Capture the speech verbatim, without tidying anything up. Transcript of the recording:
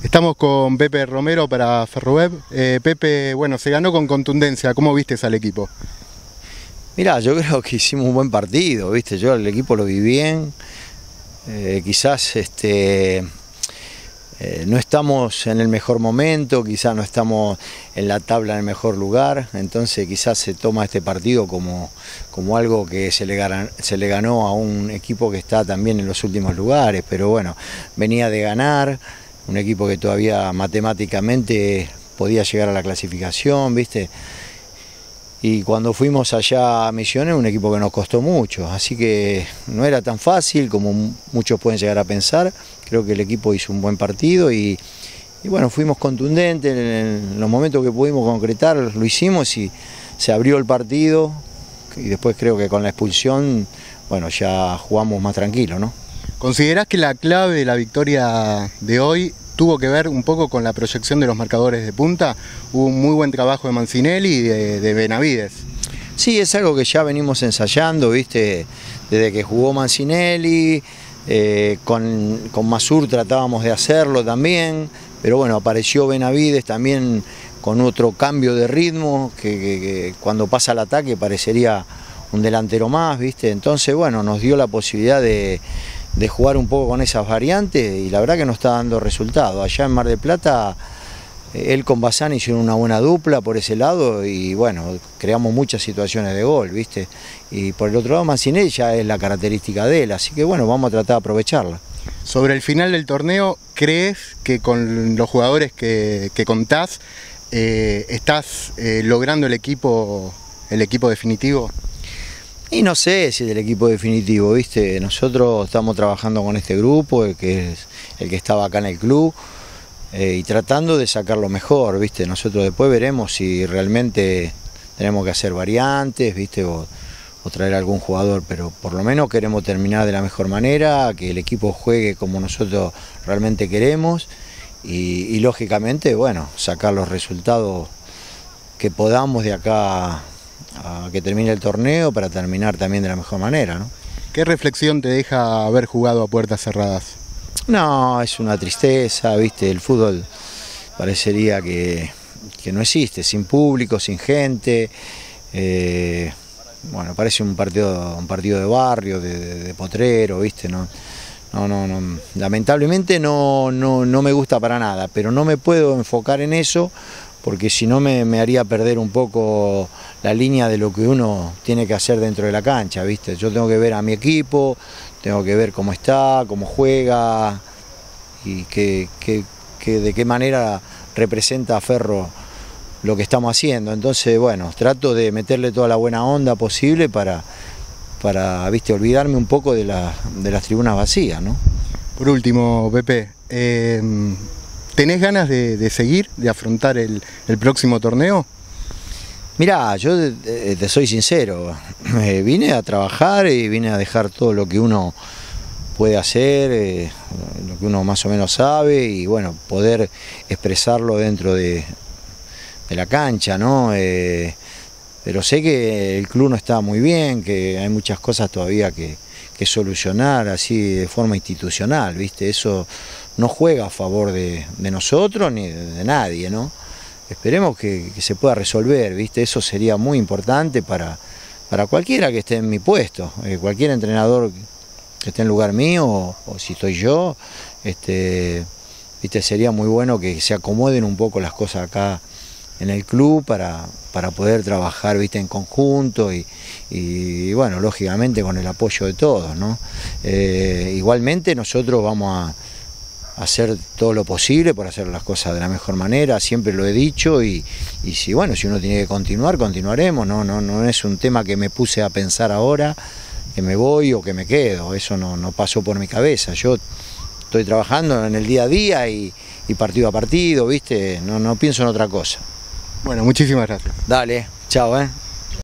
Estamos con Pepe Romero para Ferroweb. Eh, Pepe, bueno, se ganó con contundencia. ¿Cómo vistes al equipo? Mirá, yo creo que hicimos un buen partido, ¿viste? Yo el equipo lo vi bien. Eh, quizás este, eh, no estamos en el mejor momento, quizás no estamos en la tabla en el mejor lugar, entonces quizás se toma este partido como, como algo que se le, ganan, se le ganó a un equipo que está también en los últimos lugares, pero bueno, venía de ganar, un equipo que todavía matemáticamente podía llegar a la clasificación, ¿viste? Y cuando fuimos allá a Misiones, un equipo que nos costó mucho, así que no era tan fácil como muchos pueden llegar a pensar. Creo que el equipo hizo un buen partido y, y bueno, fuimos contundentes en los momentos que pudimos concretar, lo hicimos y se abrió el partido y después creo que con la expulsión, bueno, ya jugamos más tranquilo, ¿no? ¿Considerás que la clave de la victoria de hoy tuvo que ver un poco con la proyección de los marcadores de punta? Hubo un muy buen trabajo de Mancinelli y de, de Benavides. Sí, es algo que ya venimos ensayando, ¿viste? Desde que jugó Mancinelli, eh, con, con Masur tratábamos de hacerlo también, pero bueno, apareció Benavides también con otro cambio de ritmo, que, que, que cuando pasa al ataque parecería un delantero más, ¿viste? Entonces, bueno, nos dio la posibilidad de... de jugar un poco con esas variantes y la verdad que nos está dando resultado. Allá en Mar del Plata, él con Bazán hicieron una buena dupla por ese lado y bueno, creamos muchas situaciones de gol, ¿viste? Y por el otro lado, Mancinelli ya es la característica de él, así que bueno, vamos a tratar de aprovecharla. Sobre el final del torneo, ¿crees que con los jugadores que, que contás eh, estás eh, logrando el equipo, el equipo definitivo? Y no sé si es el equipo definitivo, ¿viste? Nosotros estamos trabajando con este grupo, el que es el que estaba acá en el club, eh, y tratando de sacar lo mejor, ¿viste? Nosotros después veremos si realmente tenemos que hacer variantes, ¿viste? O, o traer algún jugador, pero por lo menos queremos terminar de la mejor manera, que el equipo juegue como nosotros realmente queremos y, y lógicamente, bueno, sacar los resultados que podamos de acá a que termine el torneo para terminar también de la mejor manera, ¿no? ¿Qué reflexión te deja haber jugado a puertas cerradas? No, es una tristeza, ¿viste? El fútbol parecería que, que no existe, sin público, sin gente. Eh, bueno, parece un partido, un partido de barrio, de, de, de potrero, ¿viste? No, no, no, no. Lamentablemente no, no, no me gusta para nada, pero no me puedo enfocar en eso, porque si no me, me haría perder un poco la línea de lo que uno tiene que hacer dentro de la cancha, ¿viste? Yo tengo que ver a mi equipo, tengo que ver cómo está, cómo juega y que, que, que de qué manera representa a Ferro lo que estamos haciendo. Entonces, bueno, trato de meterle toda la buena onda posible para, para ¿viste? Olvidarme un poco de, la, de las tribunas vacías, ¿no? Por último, Pepe, eh... ¿tenés ganas de, de seguir, de afrontar el, el próximo torneo? Mirá, yo te, te soy sincero, eh, vine a trabajar y vine a dejar todo lo que uno puede hacer, eh, lo que uno más o menos sabe y bueno, poder expresarlo dentro de, de la cancha, ¿no? Eh, pero sé que el club no está muy bien, que hay muchas cosas todavía que, que solucionar así de forma institucional, ¿viste? Eso no juega a favor de, de nosotros ni de, de nadie, ¿no? Esperemos que, que se pueda resolver, ¿viste? Eso sería muy importante para, para cualquiera que esté en mi puesto, eh, cualquier entrenador que esté en lugar mío o, o si estoy yo, este, ¿viste? Sería muy bueno que se acomoden un poco las cosas acá en el club para, para poder trabajar, ¿viste? En conjunto y, y bueno, lógicamente con el apoyo de todos, ¿no? Eh, igualmente nosotros vamos a hacer todo lo posible por hacer las cosas de la mejor manera, siempre lo he dicho y, y si bueno, si uno tiene que continuar, continuaremos, no, no, no es un tema que me puse a pensar ahora, que me voy o que me quedo, eso no, no pasó por mi cabeza, yo estoy trabajando en el día a día y, y partido a partido, ¿viste? No, no pienso en otra cosa. Bueno, muchísimas gracias. Dale, chao, ¿eh?